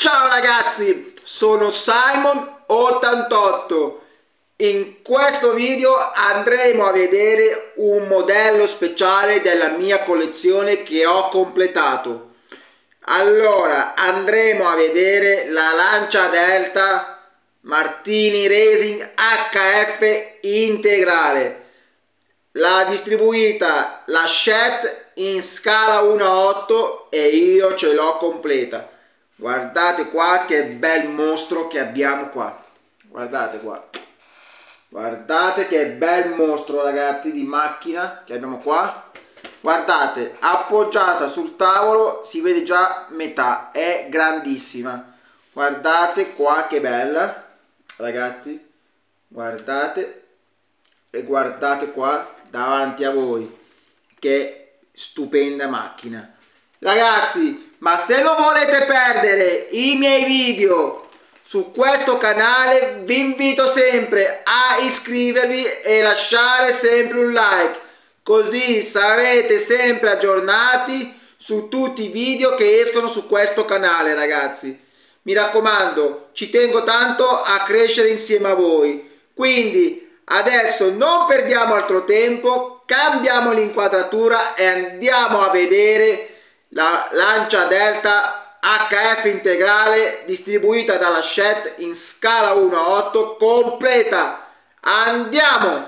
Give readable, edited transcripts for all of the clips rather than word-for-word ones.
Ciao ragazzi, sono Simon88. In questo video andremo a vedere un modello speciale della mia collezione che ho completato. Allora, andremo a vedere la Lancia Delta Martini Racing HF integrale. L'ha distribuita la Shet in scala 1:8 e io ce l'ho completa. Guardate qua che bel mostro che abbiamo qua. Guardate qua. Guardate che bel mostro ragazzi di macchina che abbiamo qua. Guardate, appoggiata sul tavolo si vede già metà, è grandissima. Guardate qua che bella ragazzi. Guardate e guardate qua davanti a voi che stupenda macchina ragazzi. Ma se non volete perdere i miei video su questo canale vi invito sempre a iscrivervi e lasciare sempre un like, così sarete sempre aggiornati su tutti i video che escono su questo canale ragazzi. Mi raccomando, ci tengo tanto a crescere insieme a voi, quindi adesso non perdiamo altro tempo, cambiamo l'inquadratura e andiamo a vedere la Lancia Delta HF integrale distribuita dalla Shet in scala 1:8 completa. Andiamo!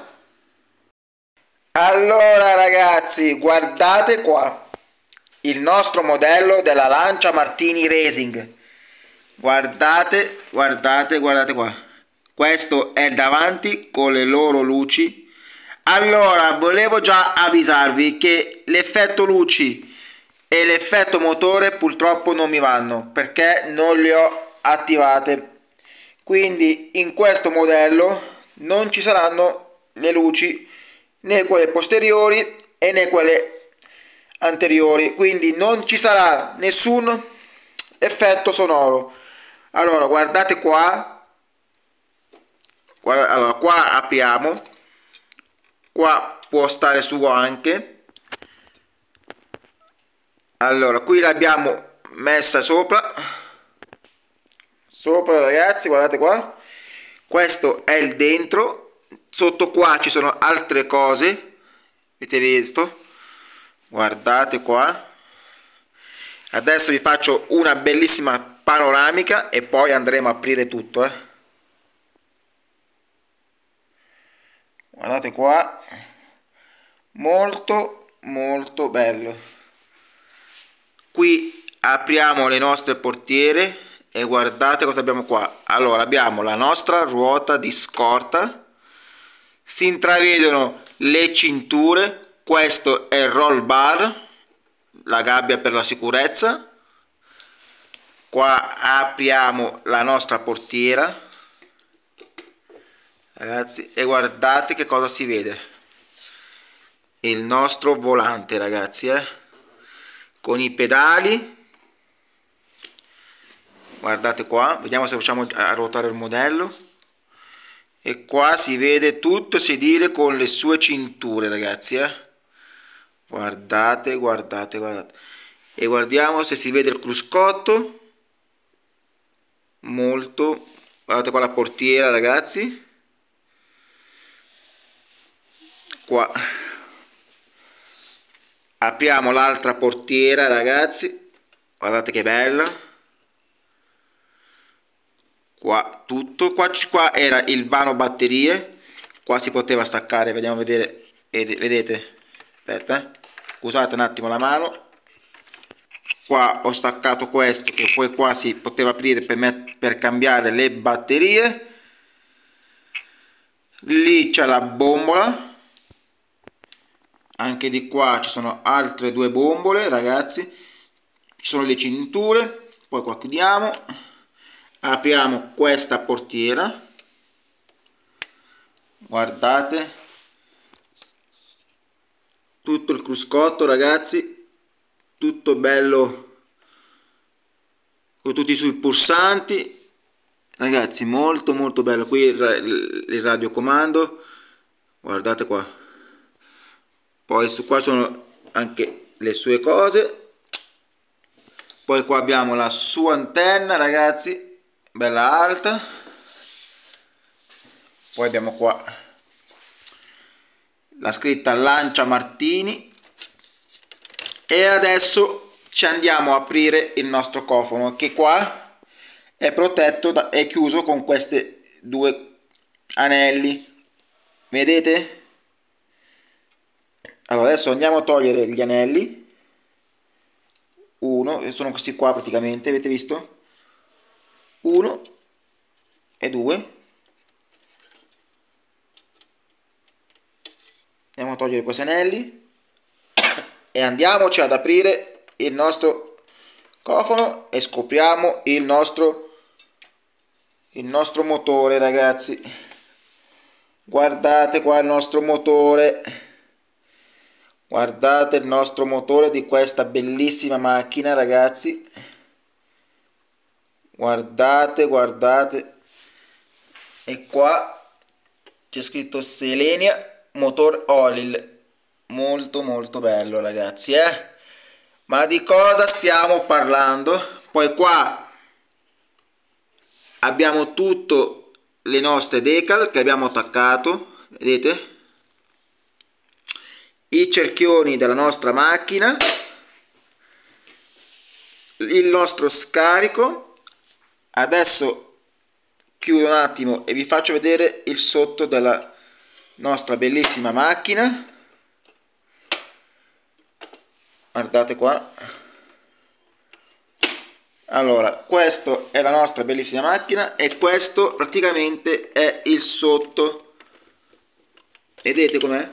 Allora ragazzi, guardate qua il nostro modello della Lancia Martini Racing. Guardate, guardate, guardate qua. Questo è il davanti con le loro luci. Allora, volevo già avvisarvi che l'effetto luci e l'effetto motore purtroppo non mi vanno perché non le ho attivate, quindi in questo modello non ci saranno le luci né quelle posteriori e né quelle anteriori, quindi non ci sarà nessun effetto sonoro. Allora guardate qua, allora qua apriamo, qua può stare su anche. Allora qui l'abbiamo messa sopra ragazzi, guardate qua, questo è il dentro. Sotto qua ci sono altre cose, avete visto? Guardate qua. Adesso vi faccio una bellissima panoramica e poi andremo a aprire tutto, Guardate qua, molto molto bello. Qui apriamo le nostre portiere e guardate cosa abbiamo qua. Allora abbiamo la nostra ruota di scorta, si intravedono le cinture, questo è il roll bar, la gabbia per la sicurezza. Qua apriamo la nostra portiera ragazzi e guardate che cosa si vede. Il nostro volante ragazzi, con i pedali. Guardate qua, vediamo se riusciamo a ruotare il modello. E qua si vede tutto il sedile con le sue cinture ragazzi, Guardate, guardate, guardate. E guardiamo se si vede il cruscotto. Molto. Guardate qua la portiera ragazzi. Qua apriamo l'altra portiera ragazzi, guardate che bella. Qua tutto, qua era il vano batterie, qua si poteva staccare, vediamo vedere, vedete, aspetta, scusate un attimo la mano. Qua ho staccato questo che poi qua si poteva aprire per cambiare le batterie. Lì c'è la bombola. Anche di qua ci sono altre due bombole ragazzi, ci sono le cinture. Poi qua chiudiamo, apriamo questa portiera, guardate tutto il cruscotto ragazzi, tutto bello con tutti i suoi pulsanti ragazzi, molto molto bello. Qui il radiocomando, guardate qua. Poi su qua sono anche le sue cose, Poi qua abbiamo la sua antenna, ragazzi, bella alta. Poi abbiamo qua la scritta Lancia Martini. E adesso ci andiamo a aprire il nostro cofano, che qua è protetto è chiuso con questi due anelli, vedete? Allora adesso andiamo a togliere gli anelli. Uno, sono questi qua praticamente, avete visto? 1 e 2. Andiamo a togliere questi anelli e andiamoci ad aprire il nostro cofano e scopriamo il nostro motore, ragazzi. Guardate qua il nostro motore. Guardate il nostro motore di questa bellissima macchina, ragazzi. Guardate, guardate. E qua c'è scritto Selenia Motor Oil. Molto molto bello, ragazzi, Ma di cosa stiamo parlando? Poi qua abbiamo tutte le nostre decal che abbiamo attaccato, vedete? I cerchioni della nostra macchina, il nostro scarico. Adesso chiudo un attimo e vi faccio vedere il sotto della nostra bellissima macchina. Guardate qua. Allora, questo è la nostra bellissima macchina e questo praticamente è il sotto. Vedete com'è?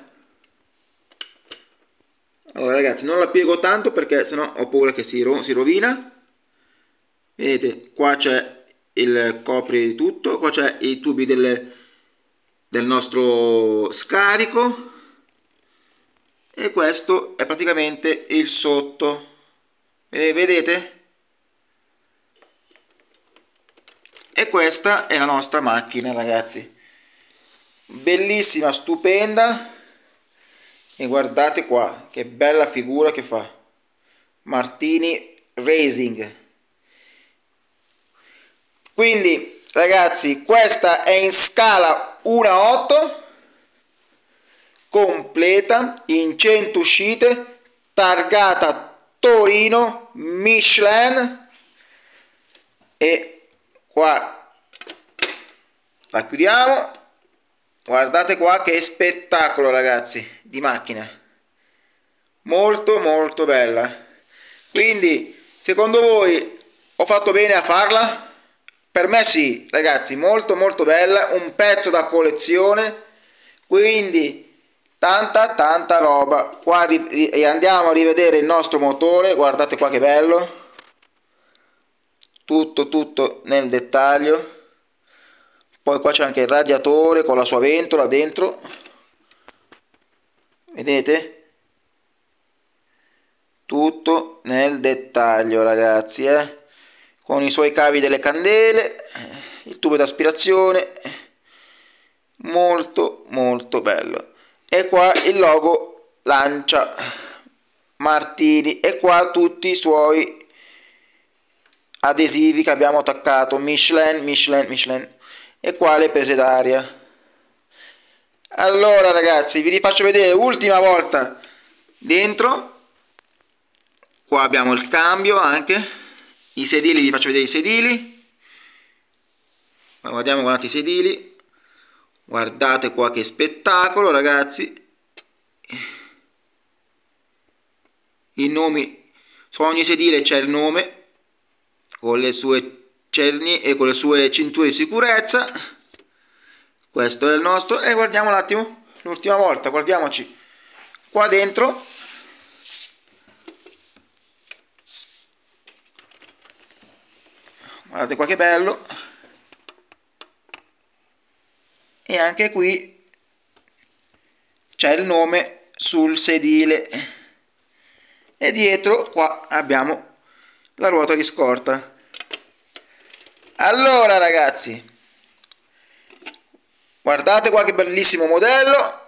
Allora ragazzi, non la piego tanto perché sennò ho paura che si rovina. Vedete, qua c'è il copri di tutto, qua c'è i tubi del nostro scarico e questo è praticamente il sotto. Vedete? E questa è la nostra macchina, ragazzi. Bellissima, stupenda. E guardate qua che bella figura che fa Martini Racing. Quindi ragazzi, questa è in scala 1/8 completa in 100 uscite, targata Torino Michelin. E qua la chiudiamo. Guardate qua che spettacolo, ragazzi, di macchina, molto molto bella. Quindi secondo voi ho fatto bene a farla? Per me sì, ragazzi, molto molto bella, un pezzo da collezione, quindi tanta roba. Qua andiamo a rivedere il nostro motore, guardate qua che bello, tutto nel dettaglio. Poi qua c'è anche il radiatore con la sua ventola dentro, vedete? Tutto nel dettaglio, ragazzi, con i suoi cavi delle candele, il tubo d'aspirazione, molto molto bello. E qua il logo Lancia Martini e qua tutti i suoi adesivi che abbiamo attaccato, Michelin. E qua le prese d'aria. Allora ragazzi, vi rifaccio vedere ultima volta dentro. Qua abbiamo il cambio anche, i sedili, vi faccio vedere i sedili. Guardiamo, guardate i sedili, guardate qua che spettacolo, ragazzi. I nomi, su ogni sedile c'è il nome con le sue cerni e con le sue cinture di sicurezza. Questo è il nostro. E guardiamo un attimo l'ultima volta, guardiamoci qua dentro. Guardate qua che bello. E anche qui c'è il nome sul sedile e dietro qua abbiamo la ruota di scorta. Allora ragazzi, guardate qua che bellissimo modello,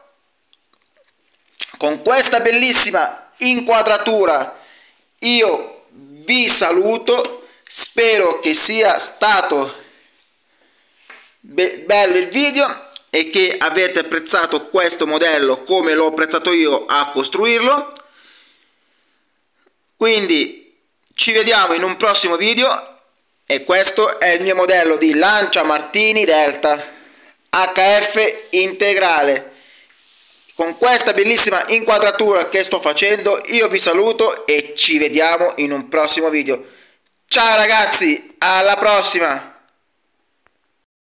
con questa bellissima inquadratura. Io vi saluto, spero che sia stato bello il video e che avete apprezzato questo modello come l'ho apprezzato io a costruirlo. Quindi ci vediamo in un prossimo video, e questo è il mio modello di Lancia Martini Delta HF integrale. Con questa bellissima inquadratura che sto facendo io vi saluto e ci vediamo in un prossimo video. Ciao ragazzi, alla prossima!